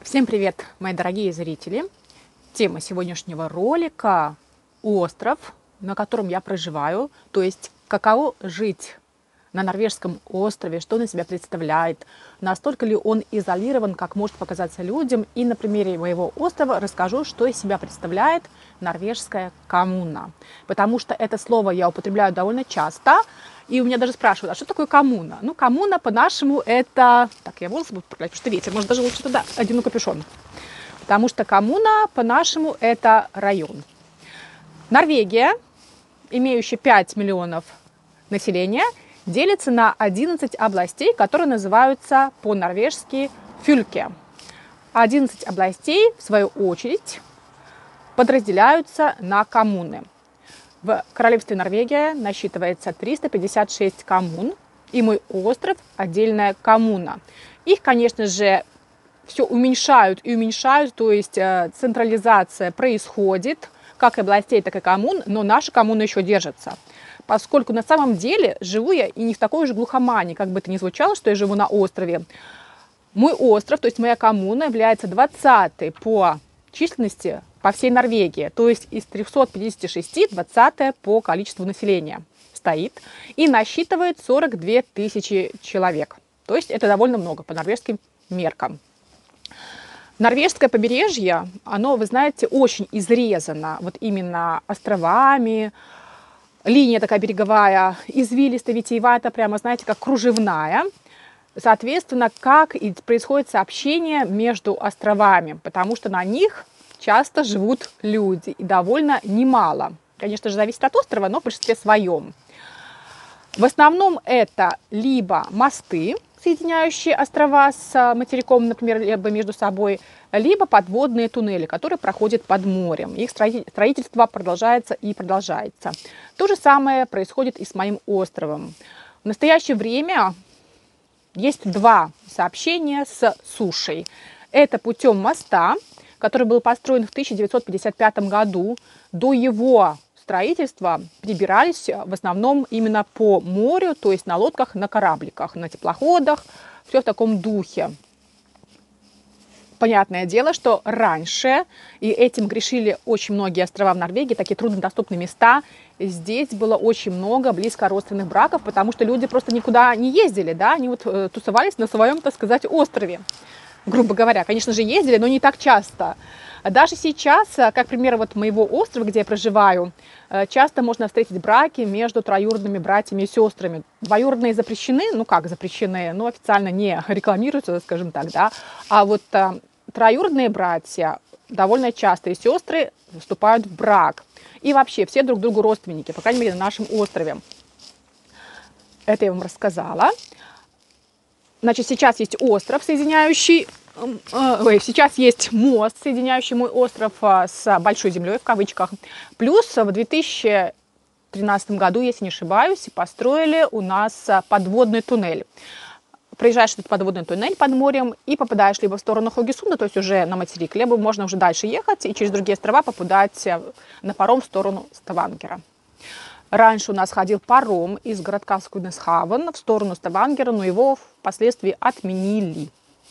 Всем привет, мои дорогие зрители! Тема сегодняшнего ролика – остров, на котором я проживаю, то есть каково жить на норвежском острове, что он из себя представляет, настолько ли он изолирован, как может показаться людям. И на примере моего острова расскажу, что из себя представляет норвежская коммуна. Потому что это слово я употребляю довольно часто, и у меня даже спрашивают, а что такое коммуна? Ну, коммуна по-нашему это... Так, я волосы буду поправлять, потому что ветер, может, даже лучше туда одену капюшон. Потому что коммуна по-нашему это район. Норвегия, имеющая 5 миллионов населения, делится на 11 областей, которые называются по-норвежски фюльке. 11 областей, в свою очередь, подразделяются на коммуны. В королевстве Норвегия насчитывается 356 коммун, и мой остров – отдельная коммуна. Их, конечно же, все уменьшают и уменьшают, то есть централизация происходит, как и областей, так и коммун, но наша коммуна еще держится. Поскольку на самом деле живу я и не в такой же глухомании, как бы это ни звучало, что я живу на острове. Мой остров, то есть моя коммуна, является 20-й по численности по всей Норвегии. То есть из 356 20-е по количеству населения стоит и насчитывает 42 тысячи человек. То есть это довольно много по норвежским меркам. Норвежское побережье, оно, вы знаете, очень изрезано вот именно островами. Линия такая береговая, извилистая, витиеватая, прямо, знаете, как кружевная. Соответственно, как и происходит сообщение между островами, потому что на них часто живут люди, и довольно немало. Конечно же, зависит от острова, но в большинстве своем. В основном это либо мосты, соединяющие острова с материком, например, либо между собой, либо подводные туннели, которые проходят под морем. Их строительство продолжается и продолжается. То же самое происходит и с моим островом. В настоящее время есть два сообщения с сушей. Это путем моста, который был построен в 1955 году. До его строительства перебирались в основном именно по морю, то есть на лодках, на корабликах, на теплоходах, все в таком духе. Понятное дело, что раньше, и этим грешили очень многие острова в Норвегии, такие труднодоступные места, здесь было очень много близкородственных браков, потому что люди просто никуда не ездили, да, они вот тусовались на своем, так сказать, острове, грубо говоря. Конечно же, ездили, но не так часто. Даже сейчас, как пример вот моего острова, где я проживаю, часто можно встретить браки между троюродными братьями и сестрами. Двоюродные запрещены, ну как запрещены, но официально не рекламируются, скажем так, да. А вот троюродные братья довольно часто и сестры вступают в брак. И вообще все друг другу родственники, по крайней мере, на нашем острове. Это я вам рассказала. Значит, сейчас есть остров, соединяющий... сейчас есть мост, соединяющий мой остров с большой землей, в кавычках. Плюс в 2013 году, если не ошибаюсь, построили у нас подводный туннель. Проезжаешь этот подводный туннель под морем и попадаешь либо в сторону Хогесунда, то есть уже на материк, либо можно уже дальше ехать и через другие острова попадать на паром в сторону Ставангера. Раньше у нас ходил паром из городка Скуднесхавен в сторону Ставангера, но его впоследствии отменили.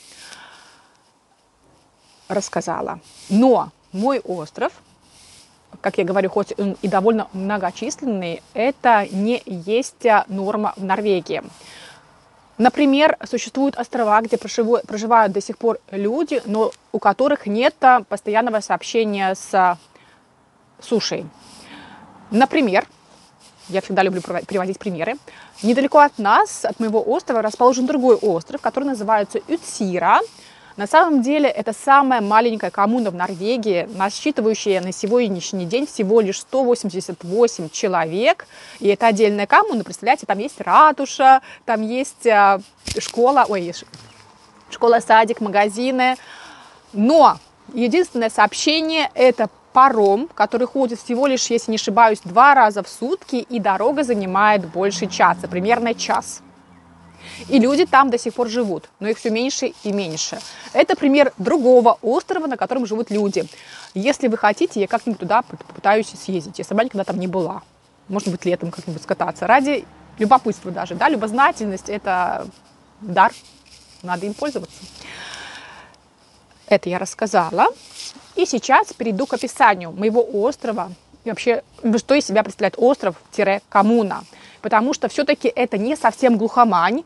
Рассказала. Но мой остров, как я говорю, хоть он и довольно многочисленный, это не есть норма в Норвегии. Например, существуют острова, где проживают до сих пор люди, но у которых нет постоянного сообщения с сушей. Например, я всегда люблю приводить примеры. Недалеко от нас, от моего острова, расположен другой остров, который называется Утсира. На самом деле это самая маленькая коммуна в Норвегии, насчитывающая на сегодняшний день всего лишь 188 человек. И это отдельная коммуна, представляете, там есть ратуша, там есть школа, садик, магазины. Но единственное сообщение – это паром, который ходит всего лишь, если не ошибаюсь, 2 раза в сутки, и дорога занимает больше часа, примерно час. И люди там до сих пор живут, но их все меньше и меньше. Это пример другого острова, на котором живут люди. Если вы хотите, я как-нибудь туда попытаюсь съездить. Я сама никогда там не была. Может быть, летом как-нибудь скататься. Ради любопытства даже, да, любознательность – это дар, надо им пользоваться. Это я рассказала. И сейчас перейду к описанию моего острова. И вообще, что из себя представляет остров-коммуна. Потому что все-таки это не совсем глухомань.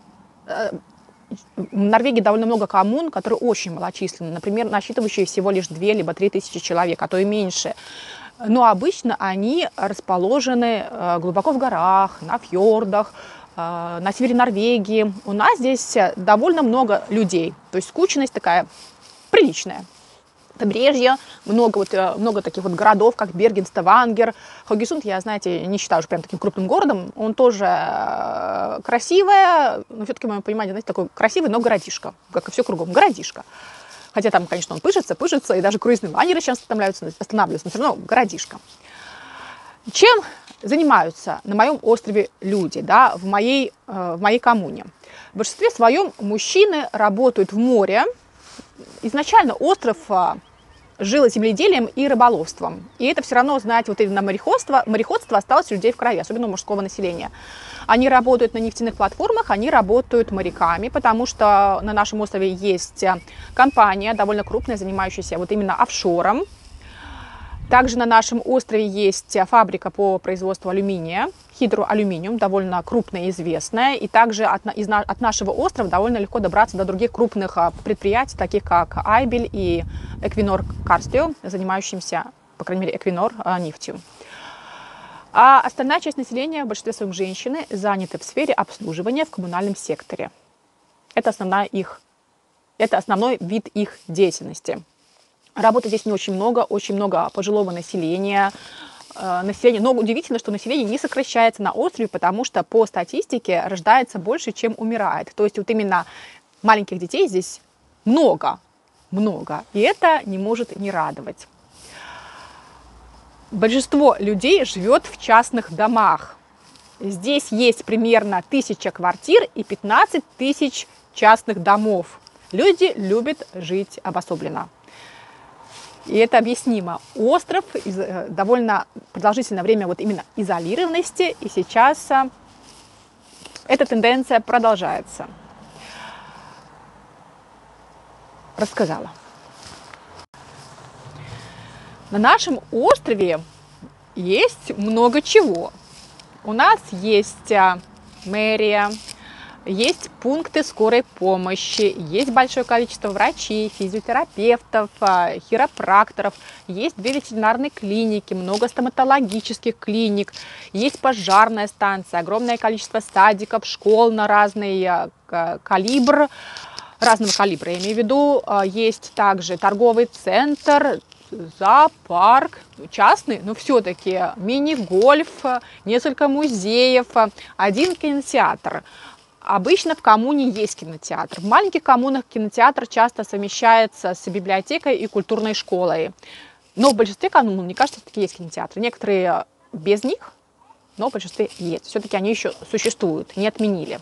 В Норвегии довольно много коммун, которые очень малочисленны. Например, насчитывающие всего лишь 2 либо 3 тысячи человек, а то и меньше. Но обычно они расположены глубоко в горах, на фьордах, на севере Норвегии. У нас здесь довольно много людей. То есть скучность такая приличная. Побережье, много таких вот городов, как Берген, Ставангер. Хаугесунд, я, знаете, не считаю уже прям таким крупным городом. Он тоже красивый, но все-таки, в моем понимании, знаете, такой красивый, но городишко, как и все кругом, городишко. Хотя там, конечно, он пышется, и даже круизные лайнеры сейчас останавливаются, но все равно городишко. Чем занимаются на моем острове люди, да, в моей коммуне? В большинстве своем мужчины работают в море. Изначально остров жил земледелием и рыболовством. И это все равно, знаете, вот именно мореходство осталось у людей в крови, особенно у мужского населения. Они работают на нефтяных платформах, они работают моряками, потому что на нашем острове есть компания довольно крупная, занимающаяся вот именно офшором. Также на нашем острове есть фабрика по производству алюминия, Hydro-Aluminium, довольно крупная и известная. И также от нашего острова довольно легко добраться до других крупных предприятий, таких как Айбель и Эквинор Карстио, занимающимся, по крайней мере, Эквинор нефтью. А остальная часть населения, в большинстве своем женщины, заняты в сфере обслуживания в коммунальном секторе. Это основной вид их деятельности. Работы здесь не очень много пожилого населения. Но удивительно, что население не сокращается на острове, потому что по статистике рождается больше, чем умирает. То есть вот именно маленьких детей здесь много. И это не может не радовать. Большинство людей живет в частных домах. Здесь есть примерно 1000 квартир и 15 тысяч частных домов. Люди любят жить обособленно. И это объяснимо. Остров довольно продолжительное время вот именно изолированности, и сейчас эта тенденция продолжается. Рассказала. На нашем острове есть много чего. У нас есть мэрия, есть пункты скорой помощи, есть большое количество врачей, физиотерапевтов, хиропракторов, есть 2 ветеринарные клиники, много стоматологических клиник, есть пожарная станция, огромное количество садиков, школ на разного калибра, я имею в виду. Есть также торговый центр, зоопарк, частный, но все-таки мини-гольф, несколько музеев, 1 кинотеатр. Обычно в коммуне есть кинотеатр. В маленьких коммунах кинотеатр часто совмещается с библиотекой и культурной школой. Но в большинстве коммун, мне кажется, все-таки есть кинотеатры. Некоторые без них, но в большинстве есть. Все-таки они еще существуют, не отменили.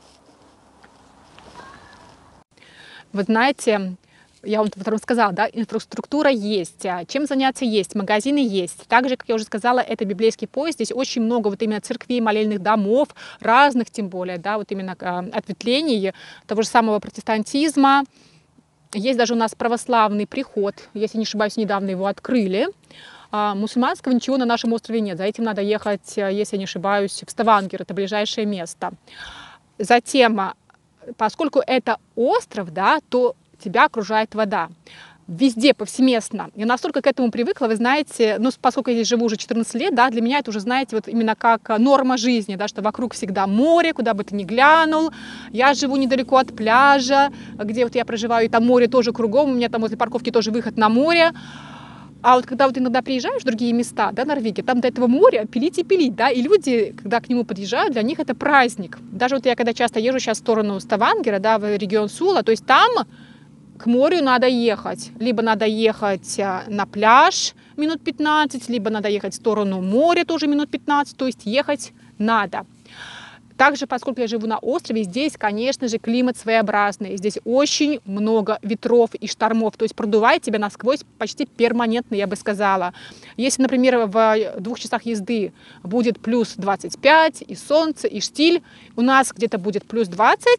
Вы знаете, я вам сказала, да, инфраструктура есть, чем заняться есть, магазины есть. Также, как я уже сказала, это библейский пояс. Здесь очень много вот именно церквей, молельных домов, разных тем более, да, вот именно ответвлений того же самого протестантизма. Есть даже у нас православный приход, если не ошибаюсь, недавно его открыли. Мусульманского ничего на нашем острове нет. За этим надо ехать, если не ошибаюсь, в Ставангер, это ближайшее место. Затем, поскольку это остров, да, то тебя окружает вода. Везде, повсеместно. Я настолько к этому привыкла, вы знаете, ну, поскольку я здесь живу уже 14 лет, да, для меня это уже, знаете, вот именно как норма жизни, да, что вокруг всегда море, куда бы ты ни глянул. Я живу недалеко от пляжа, где вот я проживаю, и там море тоже кругом, у меня там возле парковки тоже выход на море. А вот когда вот иногда приезжаешь в другие места, да, Норвегии, там до этого моря пилить и пилить, да, и люди, когда к нему подъезжают, для них это праздник. Даже вот я когда часто езжу сейчас в сторону Ставангера, да, в регион Сула, то есть там к морю надо ехать. Либо надо ехать на пляж минут 15, либо надо ехать в сторону моря тоже минут 15, то есть ехать надо. Также, поскольку я живу на острове, здесь, конечно же, климат своеобразный. Здесь очень много ветров и штормов, то есть продувает тебя насквозь почти перманентно, я бы сказала. Если, например, в 2 часах езды будет плюс 25, и солнце, и штиль, у нас где-то будет плюс 20,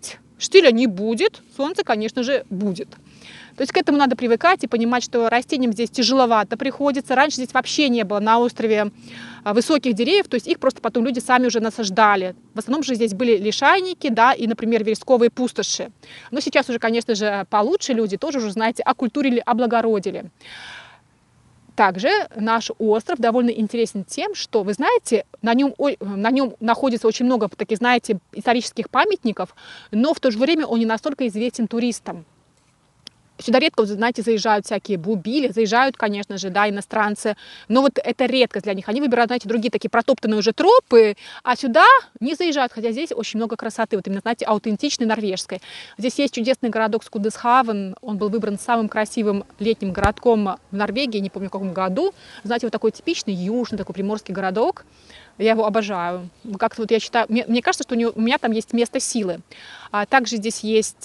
Штиля не будет, солнце, конечно же, будет. То есть к этому надо привыкать и понимать, что растениям здесь тяжеловато приходится. Раньше здесь вообще не было на острове высоких деревьев, то есть их просто потом люди сами уже насаждали. В основном же здесь были лишайники, да, и, например, вересковые пустоши. Но сейчас уже, конечно же, получше люди тоже уже, знаете, окультурили, облагородили. Также наш остров довольно интересен тем, что, вы знаете, на нем находится очень много таких, знаете, исторических памятников, но в то же время он не настолько известен туристам. Сюда редко, знаете, заезжают всякие бубили, заезжают, конечно же, да, иностранцы, но вот это редкость для них. Они выбирают, знаете, другие такие протоптанные уже тропы, а сюда не заезжают, хотя здесь очень много красоты, вот именно, знаете, аутентичной норвежской. Здесь есть чудесный городок Скудесхавен, он был выбран самым красивым летним городком в Норвегии, не помню в каком году. Знаете, вот такой типичный южный, такой приморский городок. Я его обожаю. Как-то вот я считаю, мне кажется, что у меня там есть место силы. Также здесь есть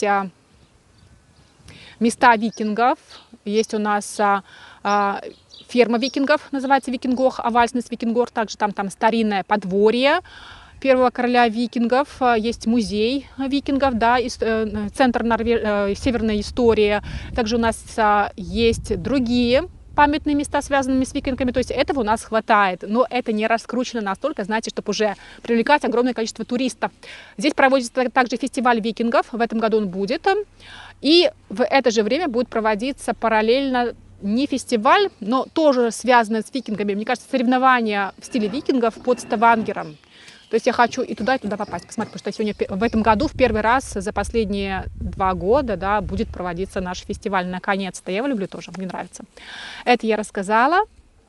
места викингов. Есть у нас ферма викингов, называется Викингох, Авальснес Викингор. Также там старинное подворье первого короля викингов. Есть музей викингов, да, центр северной истории. Также у нас есть другие памятные места, связанные с викингами. То есть этого у нас хватает, но это не раскручено настолько, знаете, чтобы уже привлекать огромное количество туристов. Здесь проводится также фестиваль викингов, в этом году он будет. И в это же время будет проводиться параллельно не фестиваль, но тоже связанное с викингами. Мне кажется, соревнования в стиле викингов под Ставангером. То есть я хочу и туда попасть, посмотреть, потому что сегодня в этом году в первый раз за последние 2 года, да, будет проводиться наш фестиваль наконец-то. Я его люблю тоже, мне нравится. Это я рассказала.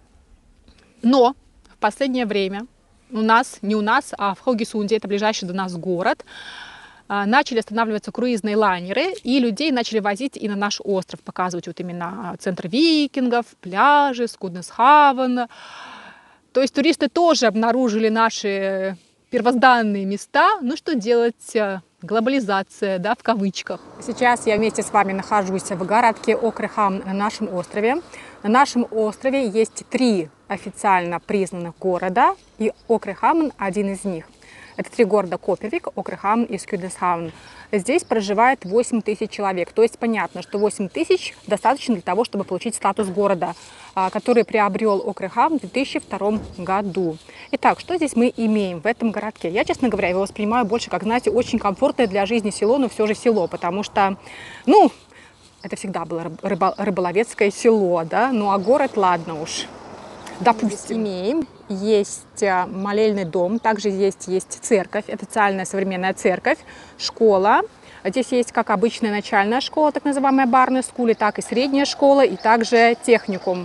Но в последнее время не у нас, а в Хогесунде, это ближайший до нас город, начали останавливаться круизные лайнеры, и людей начали возить и на наш остров, показывать вот именно центр викингов, пляжи, Скудесхавен. То есть туристы тоже обнаружили наши первозданные места. Ну что делать? Глобализация, да, в кавычках. Сейчас я вместе с вами нахожусь в городке Окрехамн на нашем острове. На нашем острове есть 3 официально признанных города, и Окрехамн один из них. Это 3 города: Копервик, Окрехамн и Скудесхавн. Здесь проживает 8 тысяч человек. То есть понятно, что 8 тысяч достаточно для того, чтобы получить статус города, который приобрел Окрехамн в 2002 году. Итак, что здесь мы имеем в этом городке? Я, честно говоря, его воспринимаю больше как, знаете, очень комфортное для жизни село, но все же село, потому что, ну, это всегда было рыболовецкое село, да, ну а город, ладно уж. Допустим, имеем, есть молельный дом, также есть церковь, официальная современная церковь, школа. Здесь есть как обычная начальная школа, так называемая барная скули, так и средняя школа, и также техникум.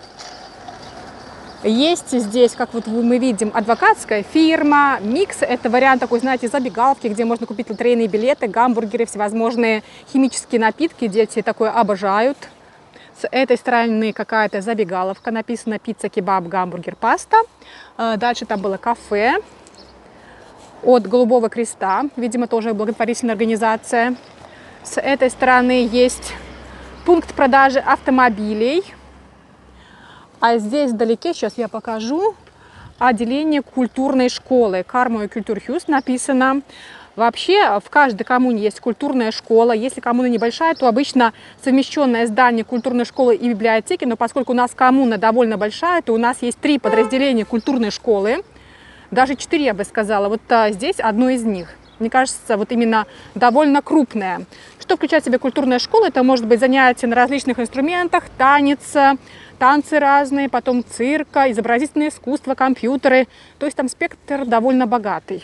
Есть здесь, как вот мы видим, адвокатская фирма, микс. Это вариант такой, знаете, забегаловки, где можно купить лотерейные билеты, гамбургеры, всевозможные химические напитки. Дети такое обожают. С этой стороны какая-то забегаловка, написано пицца, кебаб, гамбургер, паста. Дальше там было кафе от Голубого Креста, видимо, тоже благотворительная организация. С этой стороны есть пункт продажи автомобилей. А здесь вдалеке, сейчас я покажу, отделение культурной школы. Кармо и Культурхюс написано. Вообще в каждой коммуне есть культурная школа. Если коммуна небольшая, то обычно совмещенное здание культурной школы и библиотеки. Но поскольку у нас коммуна довольно большая, то у нас есть 3 подразделения культурной школы. Даже 4, я бы сказала. Вот здесь одно из них. Мне кажется, вот именно довольно крупное. Что включает в себя культурная школа? Это может быть занятия на различных инструментах, танцы разные, потом цирка, изобразительное искусство, компьютеры. То есть там спектр довольно богатый.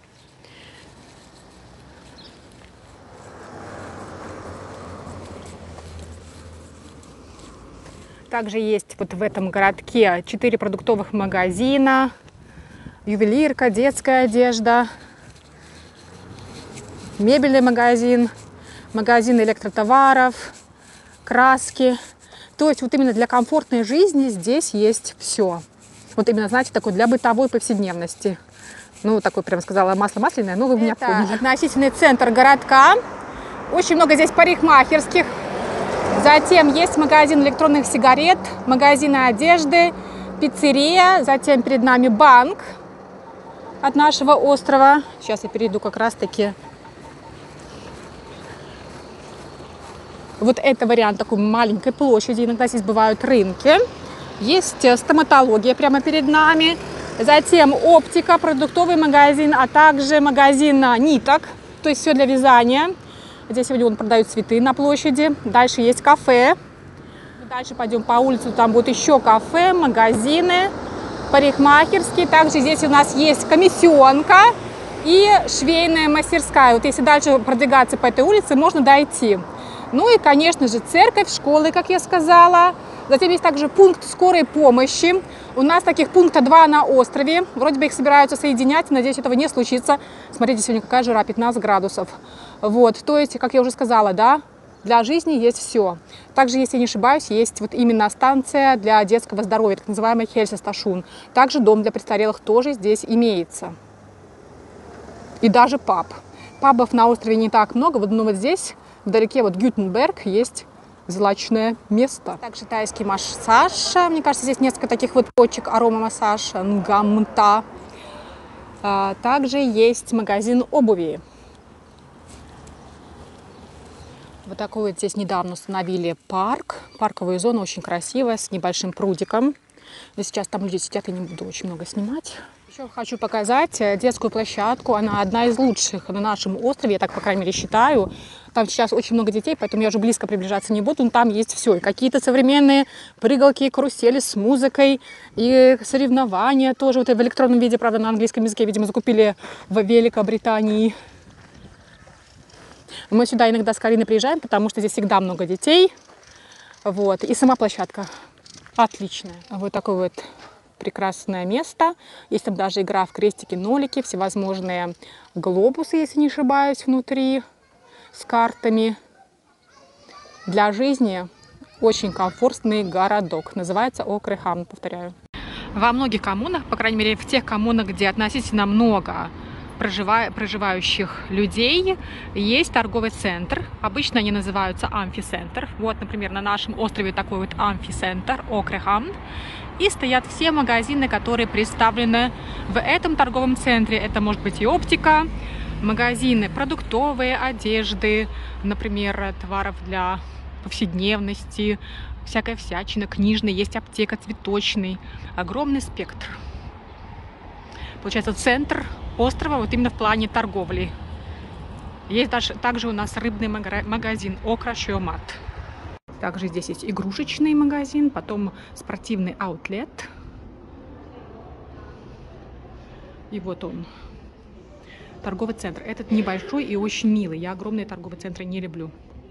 Также есть вот в этом городке 4 продуктовых магазина, ювелирка, детская одежда, мебельный магазин, магазин электротоваров, краски. То есть вот именно для комфортной жизни здесь есть все. Вот именно, знаете, такой для бытовой повседневности. Ну, такой, прям сказала, масло масляное, но вы меня поняли. Относительный центр городка. Очень много здесь парикмахерских. Затем есть магазин электронных сигарет, магазин одежды, пиццерия. Затем перед нами банк от нашего острова. Сейчас я перейду как раз-таки Вот это вариант такой маленькой площади. Иногда здесь бывают рынки. Есть стоматология прямо перед нами. Затем оптика, продуктовый магазин, а также магазин ниток. То есть все для вязания. Здесь сегодня он продает цветы на площади. Дальше есть кафе. Дальше пойдем по улице. Там будет еще кафе, магазины, парикмахерские. Также здесь у нас есть комиссионка и швейная мастерская. Вот если дальше продвигаться по этой улице, можно дойти. Ну и, конечно же, церковь, школы, как я сказала. Затем есть также пункт скорой помощи. У нас таких пункта 2 на острове. Вроде бы их собираются соединять. Надеюсь, этого не случится. Смотрите, сегодня какая жара, 15 градусов. Вот, то есть, как я уже сказала, да, для жизни есть все. Также, если не ошибаюсь, есть вот именно станция для детского здоровья, так называемая Хельсесташун. Также дом для престарелых тоже здесь имеется. И даже паб. Пабов на острове не так много, но вот здесь, вдалеке, вот Гютенберг, есть злачное место. Также тайский массаж. Мне кажется, здесь несколько таких вот точек аромамассаж, нгамта. Также есть магазин обуви. Вот такой вот здесь недавно установили парк. Парковая зона очень красивая, с небольшим прудиком. Но сейчас там люди сидят, я не буду очень много снимать. Еще хочу показать детскую площадку. Она одна из лучших на нашем острове, я так, по крайней мере, считаю. Там сейчас очень много детей, поэтому я уже близко приближаться не буду. Но там есть все. И какие-то современные прыгалки, карусели с музыкой, и соревнования тоже. Вот в электронном виде, правда, на английском языке, видимо, закупили в Великобритании. Мы сюда иногда с Кариной приезжаем, потому что здесь всегда много детей. Вот. И сама площадка отличная. Вот такое вот прекрасное место. Есть там даже игра в крестики-нолики, всевозможные глобусы, если не ошибаюсь, внутри с картами. Для жизни очень комфортный городок. Называется Окрехам, повторяю. Во многих коммунах, по крайней мере в тех коммунах, где относительно много проживающих людей, есть торговый центр. Обычно они называются амфицентр. Вот, например, на нашем острове такой вот амфицентр Окрехам. И стоят все магазины, которые представлены в этом торговом центре. Это может быть и оптика, магазины продуктовые, одежды, например, товаров для повседневности, всякая всячина, книжный, есть аптека, цветочный. Огромный спектр. Получается, центр острова вот именно в плане торговли. Есть также у нас рыбный магазин Окрашиомат. Также здесь есть игрушечный магазин, потом спортивный аутлет. И вот он, торговый центр. Этот небольшой и очень милый. Я огромные торговые центры не люблю.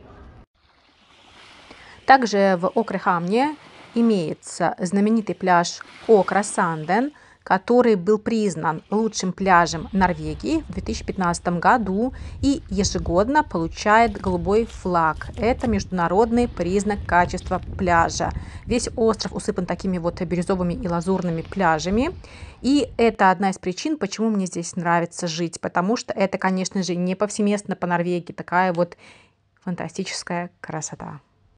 Также в Окрехамне имеется знаменитый пляж Окра-Санден, который был признан лучшим пляжем Норвегии в 2015 году и ежегодно получает голубой флаг. Это международный признак качества пляжа. Весь остров усыпан такими вот бирюзовыми и лазурными пляжами. И это одна из причин, почему мне здесь нравится жить. Потому что это, конечно же, не повсеместно по Норвегии такая вот фантастическая красота.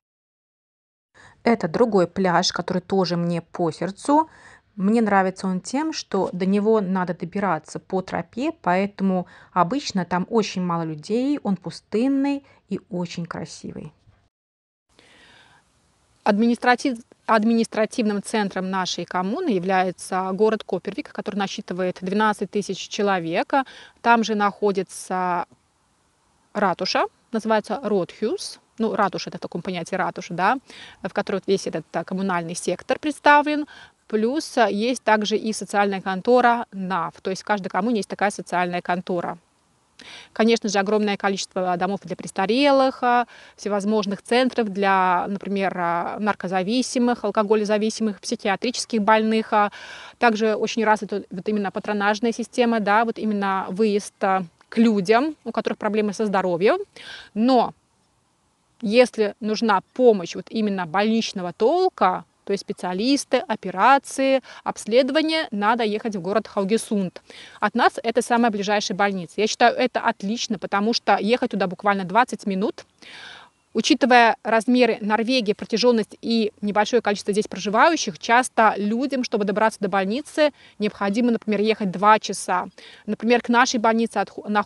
Это другой пляж, который тоже мне по сердцу. Мне нравится он тем, что до него надо добираться по тропе, поэтому обычно там очень мало людей, он пустынный и очень красивый. Административным центром нашей коммуны является город Копервик, который насчитывает 12 тысяч человек. Там же находится ратуша, называется Ротхюс. Ну, ратуша — это в таком понятии ратуша, да, в которой весь этот коммунальный сектор представлен. Плюс есть также и социальная контора НАВ, то есть в каждой коммуне есть такая социальная контора. Конечно же, огромное количество домов для престарелых, всевозможных центров для, например, наркозависимых, алкоголезависимых, психиатрических больных. Также очень развита вот именно патронажная система, да, вот именно выезд к людям, у которых проблемы со здоровьем. Но если нужна помощь вот именно больничного толка, то есть специалисты, операции, обследования, надо ехать в город Хаугесунд. От нас это самая ближайшая больница. Я считаю, это отлично, потому что ехать туда буквально 20 минут. Учитывая размеры Норвегии, протяженность и небольшое количество здесь проживающих, часто людям, чтобы добраться до больницы, необходимо, например, ехать 2 часа. Например, к нашей больнице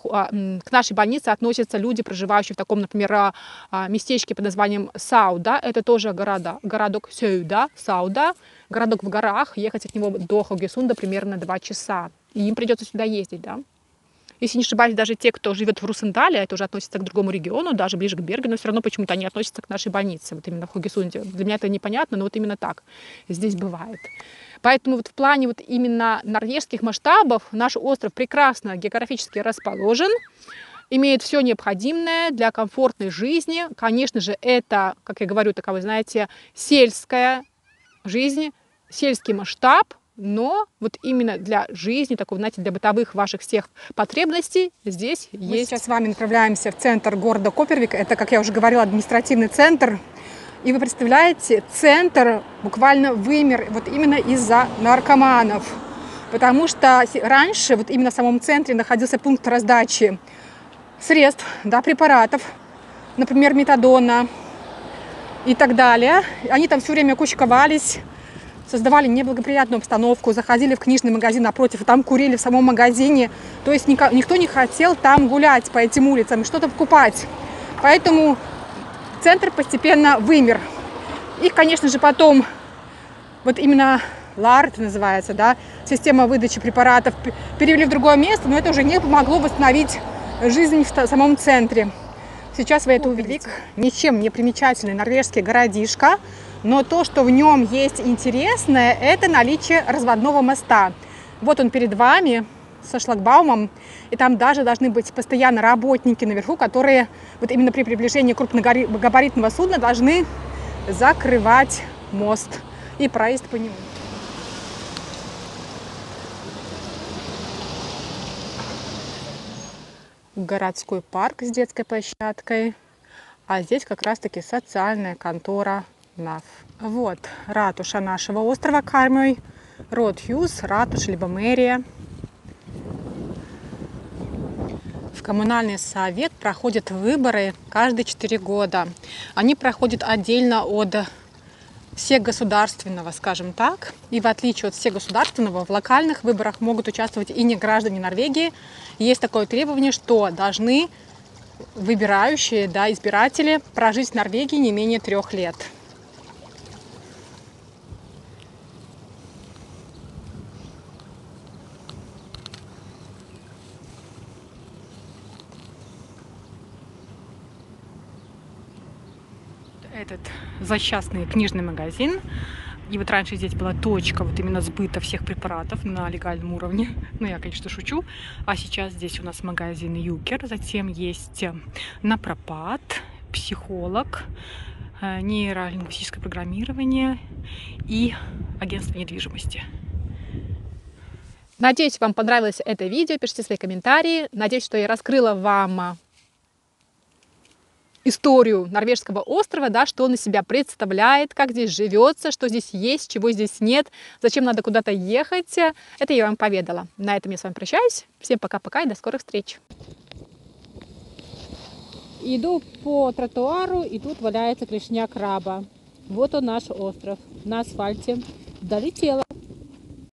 относятся люди, проживающие в таком, например, местечке под названием Сауда. Это тоже городок Сауда, городок в горах. Ехать от него до Хогесунда примерно 2 часа. И им придется сюда ездить, да. Если не ошибаюсь, даже те, кто живет в Русендале, это уже относится к другому региону, даже ближе к Бергену, все равно почему-то они относятся к нашей больнице, вот именно в Хогесунде. Для меня это непонятно, но вот именно так здесь бывает. Поэтому вот в плане вот именно норвежских масштабов наш остров прекрасно географически расположен, имеет все необходимое для комфортной жизни. Конечно же, это, как я говорю, такая, знаете, сельская жизнь, сельский масштаб, но вот именно для жизни, такого, знаете, для бытовых ваших всех потребностей здесь есть. Мы сейчас с вами направляемся в центр города Копервик. Это, как я уже говорила, административный центр. И вы представляете, центр буквально вымер вот именно из-за наркоманов. Потому что раньше вот именно в самом центре находился пункт раздачи средств, да, препаратов, например, метадона и так далее. Они там все время кучковались, создавали неблагоприятную обстановку, заходили в книжный магазин напротив, и там курили в самом магазине. То есть никто не хотел там гулять по этим улицам и что-то покупать. Поэтому центр постепенно вымер. И, конечно же, потом вот именно ЛАР называется, да, система выдачи препаратов, перевели в другое место, но это уже не помогло восстановить жизнь в самом центре. Сейчас вы это увидите. Ничем не примечательный норвежский городишко, но то, что в нем есть интересное, это наличие разводного моста. Вот он перед вами со шлагбаумом, и там даже должны быть постоянно работники наверху, которые вот именно при приближении крупногабаритного судна должны закрывать мост и проезд по нему. Городской парк с детской площадкой, а здесь как раз-таки социальная контора НАФ. Вот ратуша нашего острова Кармой, Ротхюз, ратуша либо мэрия. В коммунальный совет проходят выборы каждые 4 года. Они проходят отдельно от всегосударственного, скажем так. И в отличие от всегосударственного, в локальных выборах могут участвовать и не граждане Норвегии. Есть такое требование, что должны выбирающие, да, избиратели прожить в Норвегии не менее 3 лет. Этот злосчастный книжный магазин. И вот раньше здесь была точка вот именно сбыта всех препаратов на легальном уровне. Ну, я, конечно, шучу. А сейчас здесь у нас магазин Юкер. Затем есть Напропат, психолог, нейролингвистическое программирование и агентство недвижимости. Надеюсь, вам понравилось это видео. Пишите свои комментарии. Надеюсь, что я раскрыла вам историю норвежского острова, да, что он из себя представляет, как здесь живется, что здесь есть, чего здесь нет, зачем надо куда-то ехать. Это я вам поведала. На этом я с вами прощаюсь. Всем пока-пока и до скорых встреч. Иду по тротуару, и тут валяется клешня краба. Вот он, наш остров. На асфальте. Долетела.